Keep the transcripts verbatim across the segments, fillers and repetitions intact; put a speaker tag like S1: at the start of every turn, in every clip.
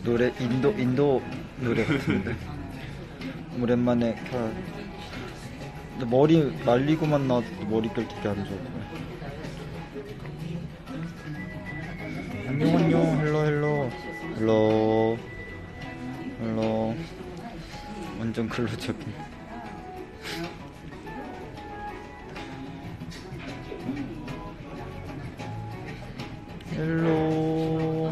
S1: 노래 인도 인도 노래 같은데 오랜만에 켜. 근데 머리 말리고만 나와도 머리 결 되게 안 좋고. 안녕 안녕 헬로 헬로 헬로 헬로 완전 클로적인. 헬로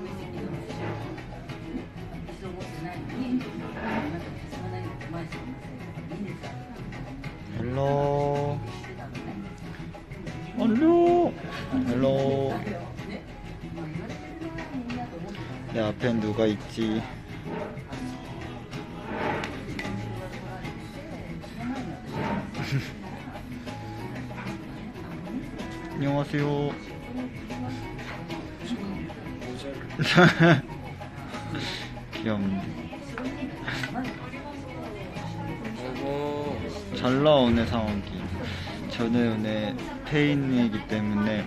S1: 헬로 헬로 헬로. 내 앞엔 누가 있지? 안녕하세요. 귀엽네. 잘 나오네 상황이. 저는 오늘 페인이기 때문에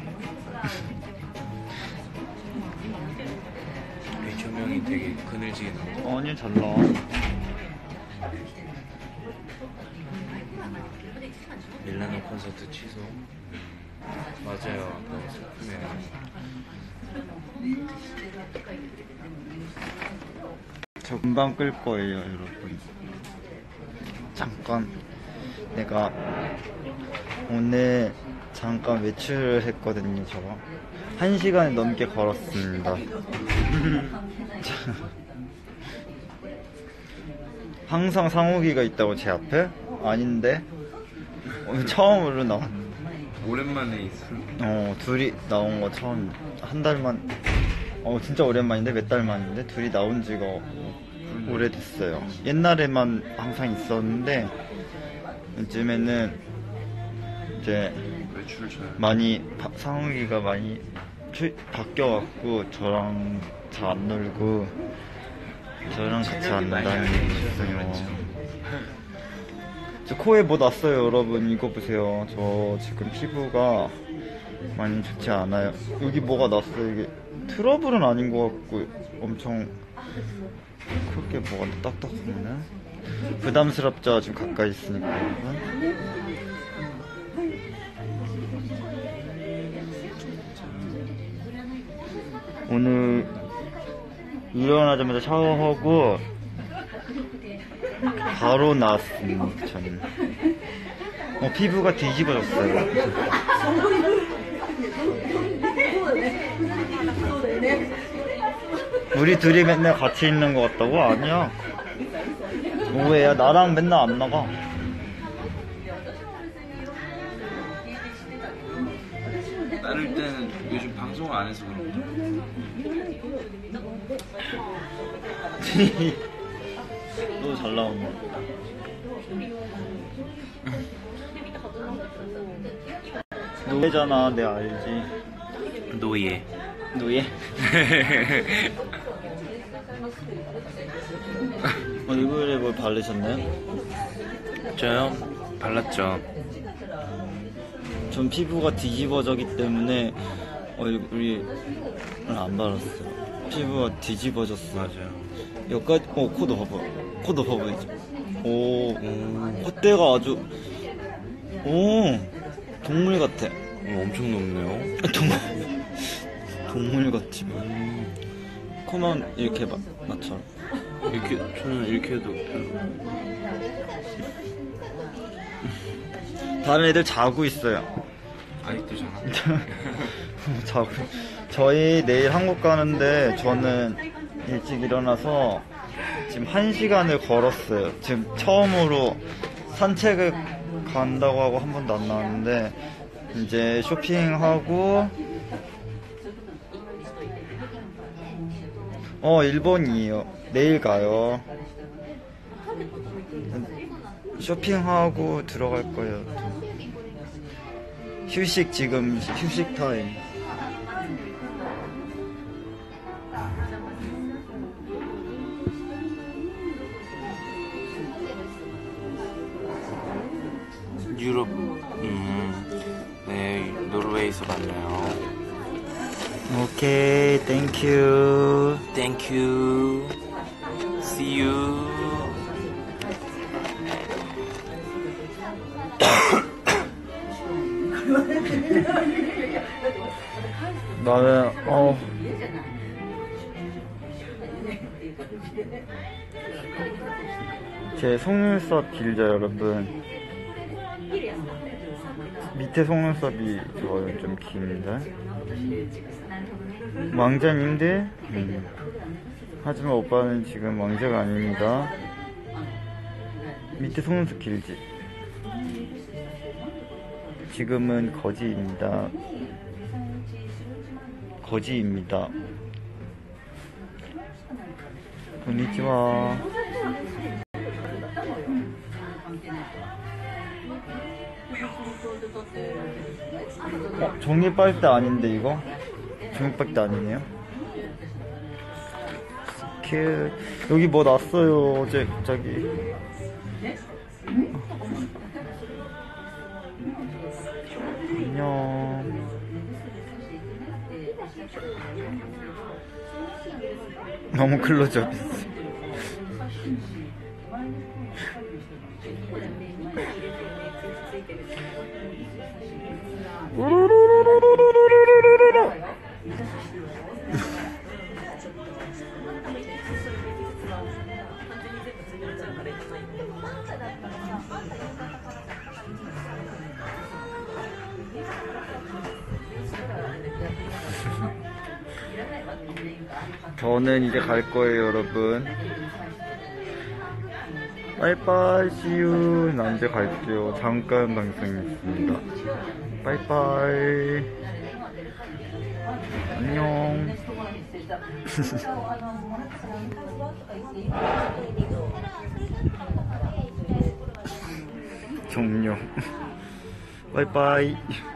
S2: 이 조명이 되게 그늘지게 나와.
S1: 아니 잘 나와.
S2: 밀라노 콘서트 취소. 맞아요. 너무 슬프네요.
S1: 저 금방 끌 거예요 여러분. 잠깐 내가 오늘 잠깐 외출을 했거든요. 저 한 시간 넘게 걸었습니다. 항상 상욱이가 있다고 제 앞에? 아닌데 오늘 처음으로 나왔는데.
S2: 오랜만에 있어.
S1: 어 둘이 나온 거 처음. 한 달만. 어 진짜 오랜만인데 몇 달 만인데 둘이 나온 지가 오래됐어요. 옛날에만 항상 있었는데 요즘에는 이제
S2: 외출 잘.
S1: 많이 바, 상욱이가 많이 추, 바뀌어갖고 저랑 잘 안 놀고 저랑 같이 안 다니겠어요. 저 코에 뭐 났어요 여러분. 이거 보세요. 저 지금 피부가 많이 좋지 않아요. 여기 뭐가 났어요. 이게 트러블은 아닌 것 같고 엄청 크게 뭐가 딱딱하네. 부담스럽죠 지금 가까이 있으니까. 오늘 일어나자마자 샤워하고 바로 나왔습니다. 저는 어, 피부가 뒤집어졌어요. 우리 둘이 맨날 같이 있는 것 같다고? 아니야. 오해야. 나랑 맨날 안 나가.
S2: 따를 때는 요즘 방송을 안 해서 그런가?
S1: 너 잘 나온다. 노예잖아. 내가 알지.
S2: 노예.
S1: 노예? 얼굴에 뭘 바르셨나요?
S2: 저요? 발랐죠.
S1: 전 피부가 뒤집어졌기 때문에 얼굴이 안 바랐어요. 피부가 뒤집어졌어.
S2: 맞아요.
S1: 여기까지. 어 코도 봐봐. 코도 봐봐 이제. 오,
S2: 오,
S1: 콧대가 아주. 오, 동물 같아.
S2: 오, 엄청 높네요.
S1: 동물 동물 같지 뭐. 코만 이렇게 막 나처럼.
S2: 이렇게 저는 이렇게 해도
S1: 다른 애들 자고 있어요.
S2: 아직도 잘.
S1: 자고. 저희 내일 한국 가는데 저는 일찍 일어나서 지금 한 시간을 걸었어요. 지금 처음으로 산책을 간다고 하고 한 번도 안 나왔는데 이제 쇼핑하고. 어 일본이에요. 내일 가요. 쇼핑하고 들어갈 거예요. 휴식. 지금 휴식 타임.
S2: 유럽. 음, 네, 노르웨이에서 만나요.
S1: 오케이, 땡큐.
S2: Thank you. See you.
S1: 나는 어 제 속눈썹 길죠 여러분. 밑에 속눈썹이 저는 좀 깁니다. 왕자님들 음. 하지만 오빠는 지금 왕자가 아닙니다. 밑에 속눈썹 길지. 지금은 거지입니다. 거지입니다. konnichiwa. 어, 종이 빨대 아닌데 이거? 종이 빨대 아니네요. 큐. 여기 뭐 났어요 어제 갑자기. 안녕. 너무 클로즈업했어. 저는 이제 갈 거예요 여러분. 빠이빠이 씨유. 난 이제 갈게요. 잠깐 방송했습니다. 빠이빠이. 안녕. 종료. 빠이빠이.